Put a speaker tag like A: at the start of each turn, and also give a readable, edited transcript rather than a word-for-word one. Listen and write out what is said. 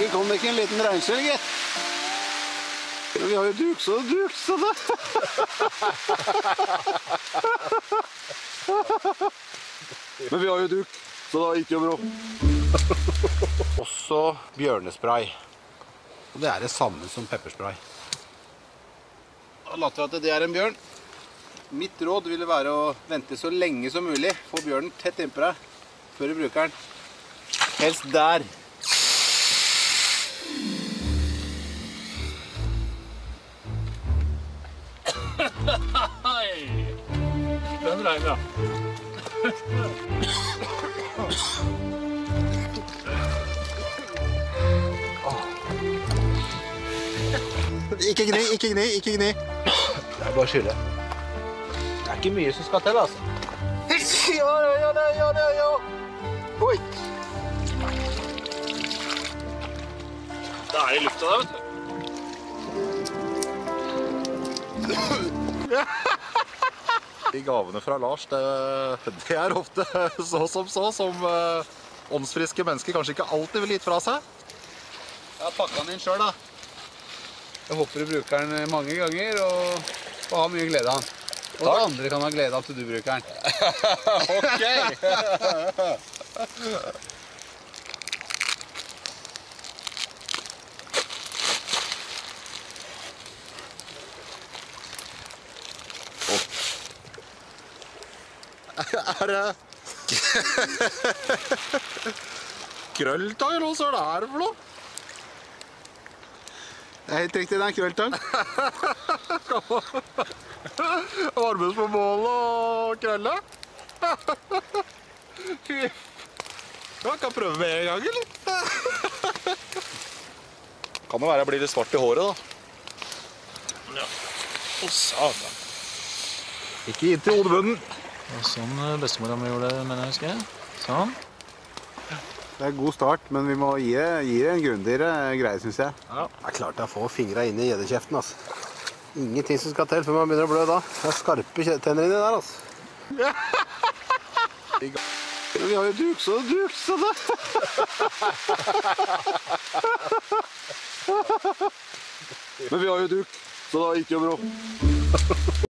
A: kom det ikke en liten regnskjell, gitt. Men vi har jo duk, så det. Men vi har jo duk, så da gikk det jo bra. Også bjørnespray. Og det er det samme som pepperspray. Da later vi at det er en bjørn. Mitt råd ville være å vente så lenge som mulig. Få bjørnen tett innpå deg før du bruker den. Helst der.
B: Den regner.
A: Ikke gni, ikke gni, ikke gni. Det er bare å skylle. Det er ikke mye som skal til, altså. Ja. Oi.
B: Det er i lufta der, vet du.
C: De gavene fra Lars, det er ofte som åndsfriske mennesker kanskje ikke alltid vil gitt fra seg.
A: Jeg har pakket den inn selv, da. Jeg håper du bruker den mange ganger og har mye glede av den. Og at andre kan ha glede av at du bruker den.
C: Ok! Er det krølltang eller hva er det her for noe?
A: Det er helt riktig, det er en krølltang.
C: Varmes på bålet og krølle? Jeg kan prøve med en gang, eller? Kan det være jeg blir litt svart i håret, da?
B: Ja. Å, satan.
C: Ikke inntil hodebunnen.
B: Sånn bestemora mi gjorde det, mener jeg, husker jeg. Sånn.
A: Det er god start, men vi må gi det en grundigere greie, synes jeg.
B: Ja.
A: Det er klart jeg får fingrene inn i gjeddekjeften, altså. Ingenting som skal til før man begynner å blø da. Det er skarpe tenner inni der, altså. Men vi har jo duk, så det. Men vi har jo duk, så da gikk det jo bra.